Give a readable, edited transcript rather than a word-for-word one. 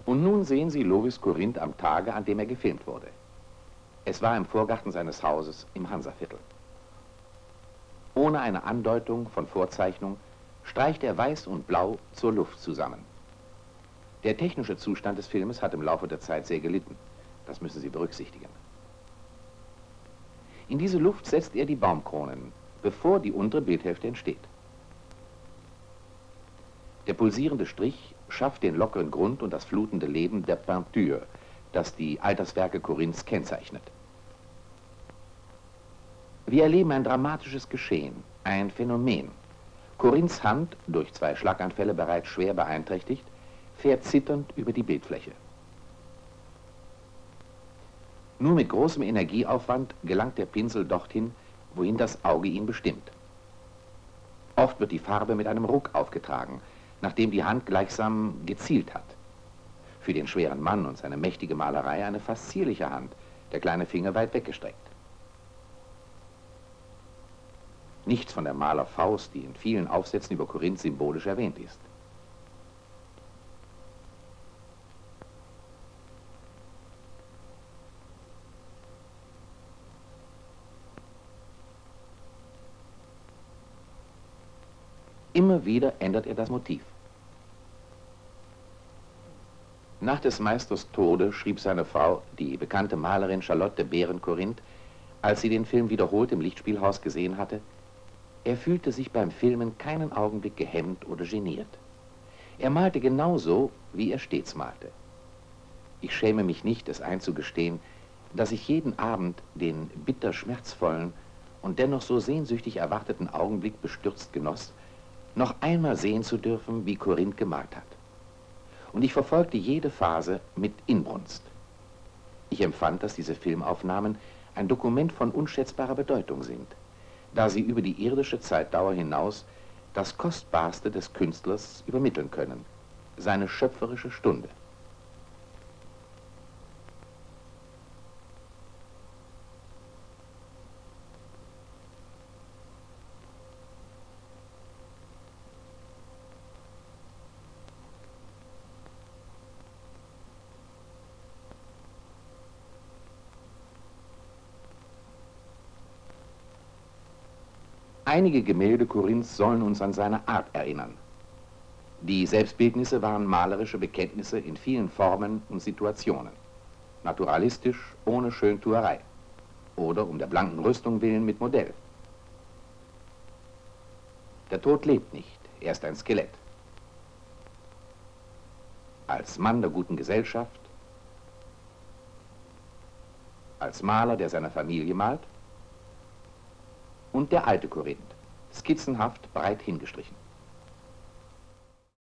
Und nun sehen Sie Lovis Corinth am Tage, an dem er gefilmt wurde. Es war im Vorgarten seines Hauses im Hansaviertel. Ohne eine Andeutung von Vorzeichnung streicht er Weiß und Blau zur Luft zusammen. Der technische Zustand des Filmes hat im Laufe der Zeit sehr gelitten. Das müssen Sie berücksichtigen. In diese Luft setzt er die Baumkronen, bevor die untere Bildhälfte entsteht. Der pulsierende Strich schafft den lockeren Grund und das flutende Leben der Peinture, das die Alterswerke Corinths kennzeichnet. Wir erleben ein dramatisches Geschehen, ein Phänomen. Corinths Hand, durch 2 Schlaganfälle bereits schwer beeinträchtigt, fährt zitternd über die Bildfläche. Nur mit großem Energieaufwand gelangt der Pinsel dorthin, wohin das Auge ihn bestimmt. Oft wird die Farbe mit einem Ruck aufgetragen, nachdem die Hand gleichsam gezielt hat. Für den schweren Mann und seine mächtige Malerei eine fast zierliche Hand, der kleine Finger weit weggestreckt. Nichts von der Malerfaust, die in vielen Aufsätzen über Corinth symbolisch erwähnt ist. Immer wieder ändert er das Motiv. Nach des Meisters Tode schrieb seine Frau, die bekannte Malerin Charlotte Behren-Corinth, als sie den Film wiederholt im Lichtspielhaus gesehen hatte: Er fühlte sich beim Filmen keinen Augenblick gehemmt oder geniert. Er malte genauso, wie er stets malte. Ich schäme mich nicht, es einzugestehen, dass ich jeden Abend den bitter schmerzvollen und dennoch so sehnsüchtig erwarteten Augenblick bestürzt genoss, noch einmal sehen zu dürfen, wie Corinth gemalt hat. Und ich verfolgte jede Phase mit Inbrunst. Ich empfand, dass diese Filmaufnahmen ein Dokument von unschätzbarer Bedeutung sind, da sie über die irdische Zeitdauer hinaus das Kostbarste des Künstlers übermitteln können, seine schöpferische Stunde. Einige Gemälde Corinths sollen uns an seine Art erinnern. Die Selbstbildnisse waren malerische Bekenntnisse in vielen Formen und Situationen. Naturalistisch, ohne Schöntuerei. Oder um der blanken Rüstung willen mit Modell. Der Tod lebt nicht, er ist ein Skelett. Als Mann der guten Gesellschaft, als Maler, der seine Familie malt, und der alte Corinth, skizzenhaft breit hingestrichen.